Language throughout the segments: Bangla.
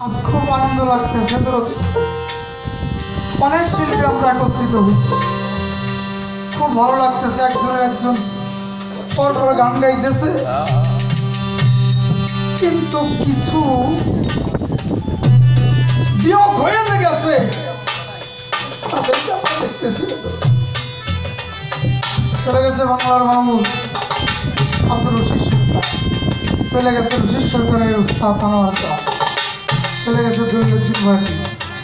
আজ খুব আনন্দ লাগতেছে। অনেক শিল্পী আমরা একত্রিত হয়েছি, খুব ভালো লাগতেছে। একজন পর পর গান গাইতেছে, কিন্তু কিছু বিয়োগ হয়ে গেছে, তাদেরকে আমরা দেখতেছি। চলে গেছে বাংলার বাবু আব্দুর রশিদ সরকার, চলে গেছে রশিদ সরকারের উস্তাদ আনোয়ার শাহ, চলে গেছে জলিলুদ্দিন ভাটি।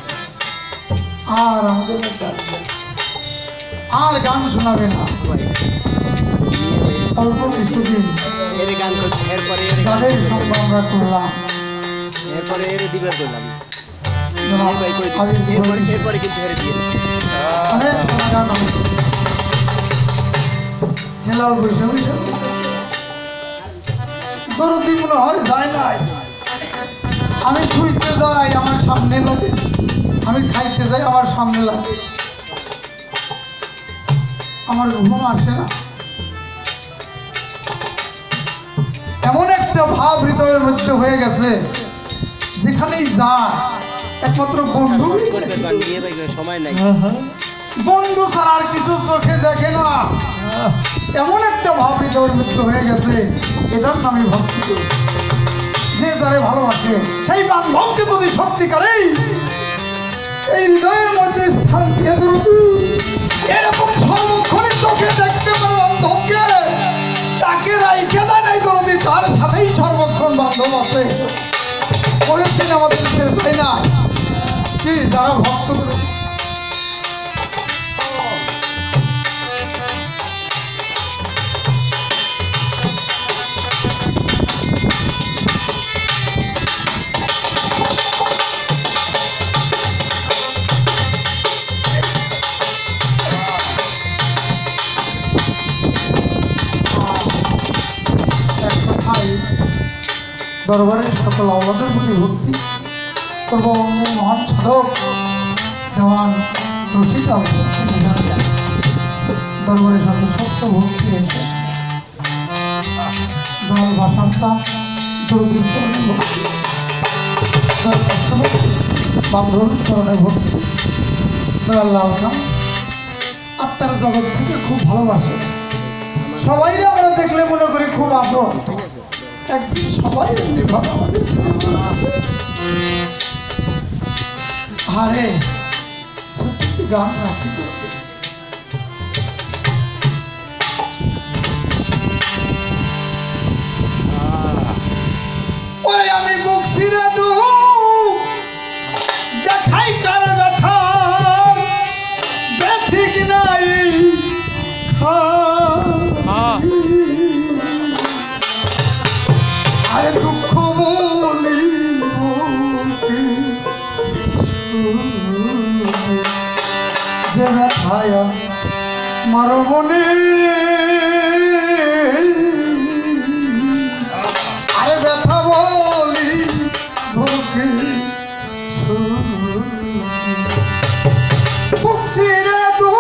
আর আমাদের আর গান শোনাবে না, অল্প কিছুদিন তাদের সঙ্গে আমরা করলাম, হেলাল বসে বসে দরদি মনে হয় যায় নাই। আমি শুইতে যাই আমার সামনে লাগে, আমি খাইতে যাই আমার সামনে লাগে, আমার ঘুম আসে না। এমন একটা ভাব হৃদয়ের মধ্যে হয়ে গেছে, যেখানেই যায় একমাত্র বন্ধু, বন্ধু ছাড়া আর কিছু চোখে দেখে না। এমন একটা ভাব হৃদয়ের মধ্যে হয়ে গেছে, এটার নামই ভক্তি। যে যারে ভালোবাসে সেই বান্ধবকে যদি সত্যিকারেই এই হৃদয়ের মধ্যে স্থান দিয়ে এরকম সর্বক্ষণে চোখে দেখতে পারে বান্ধবকে, তাকে রাইখে দেয় নাই দরদি, তার সাথেই সর্বক্ষণ বান্ধব আছে। পরের আমাদের তাই না কি যারা ভক্ত দরবারের সকল আওলাদের প্রতি ভক্তি করব। মহান সাধক দেওয়ান রশিদ আল দরবারের সাথে শস্য ভক্তি রেখে দল ভাষার স্থান দরদির চরণে ভক্তি, বান্ধবীর চরণে ভক্তি। দয়াল লাল খান আত্মার জগৎ থেকে খুব ভালোবাসে, সবাই আমরা দেখলে মনে করি খুব আপন, একদিন সবাই এমনি ভাবে আমাদের হারে গান রাখি। ওরে আমি বুক ছিঁড়ে দেখাই কার ব্যথা, ব্যথিক নাই আরে দুঃখ বলি যে ব্যথায় মার মনে, আরে ব্যথা বলি বুকে বুক ছিঁড়ে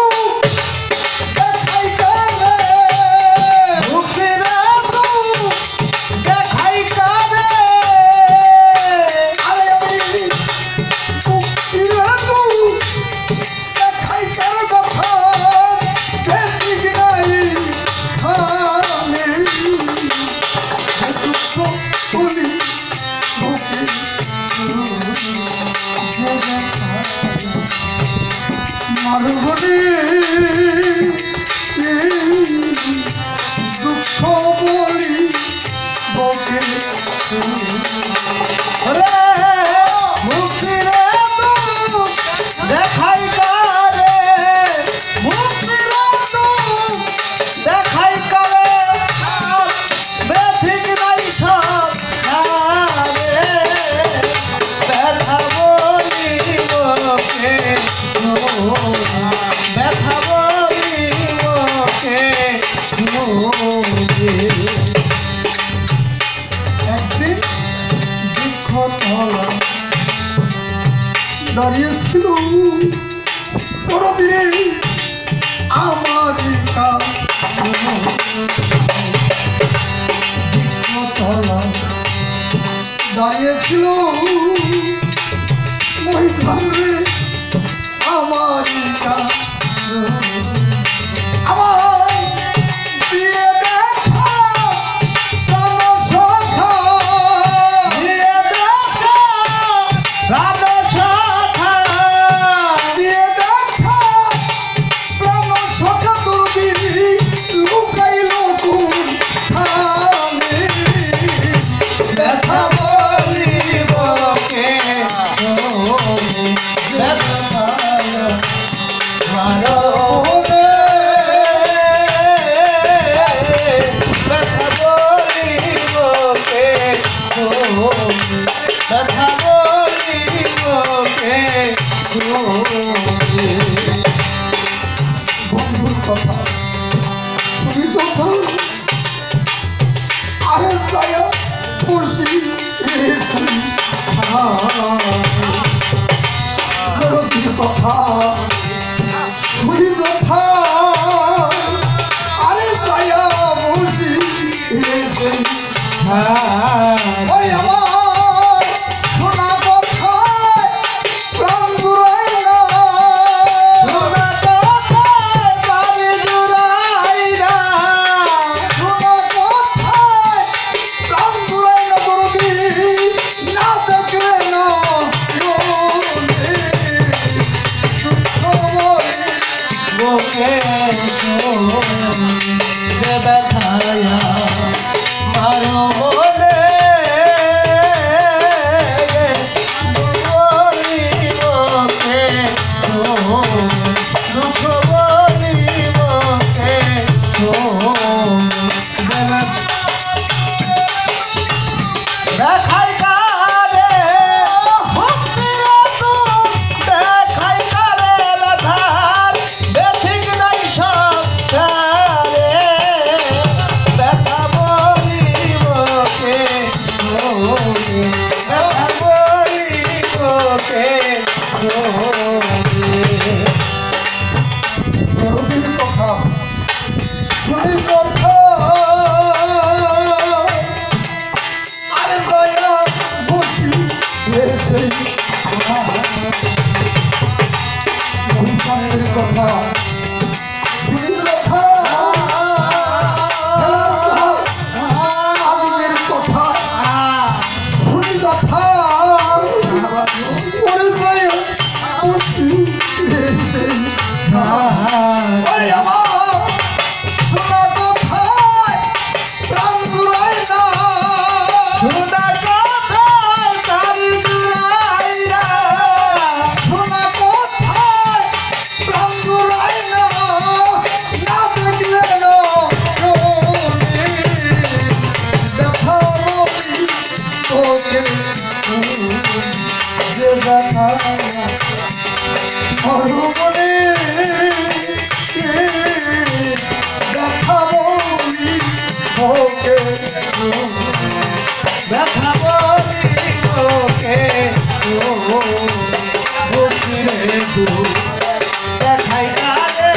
দুঃখ বলি বকে দেখাই কারে দেখাই কারে ব্যথিক নাই সব ব্যথা বলি বকে, ব্যথা বলি বকে। একদিন বৃক্ষতলা দাঁড়িয়েছিল তোর দিনে আমারই বৃক্ষতলা দাঁড়িয়েছিল কথা শুনি কথা আরে দয়া বসি ওই আমার শোনা কথা প্রাণ জুড়াই না শোনা কথা বাড়ি জুড়াই না শোনা কথা প্রাণ জুড়াই না দরদি না দেখলে না বুকে যে ব্যথায়া মারো বলে বলি বুকে দুঃখ বলি বুকে দেখাই কারে মুক্তির তো দেখাই কারে ব্যথার বেঠিক নাই সংসারে ব্যথা বলিবকে ব্যথা বলিবকে দরদির কথা শুনি কথা আরে দয়া বসি সেই মহিষানের কথা শুনি কথা আদিদের কথা শুনি কথা ওরে দয়া বসি সেই ওরে আমার শোনা কথায় প্রাণ জুড়াই না শোনা কথায় তারি জুড়াইয়া শোনা কথায় প্রাণ জুড়াই না না দেখলে না দেখা বলি তোকে যে দেখা মরুবনে দেখা বলি তোকে ব্যথা বলিবকে বুকিরে দুঃখ দেখাই কারে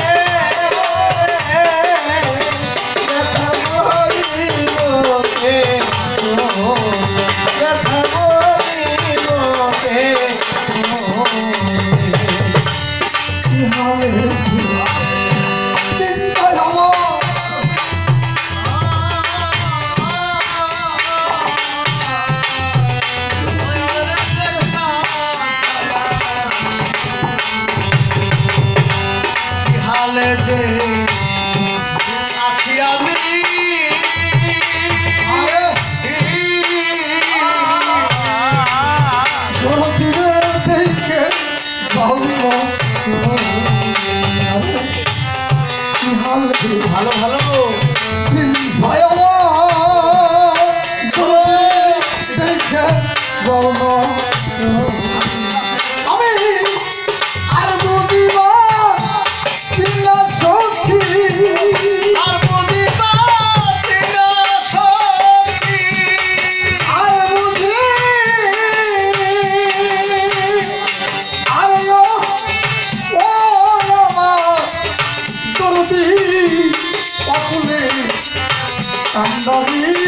ব্যথা বলিবকে ব্যথা বলিবকে চিন্তায় আমার হালে যে আছি আমি দরদিদের দেখে ভালো ভালো ভালো ভয় আমার দেখে ভালো আমি আর বুঝিবা চিন্তা সখী আর বুঝিবা চিনা সখী আর বুঝি আর ও আমার দরদি পাকুলে কান্দাবি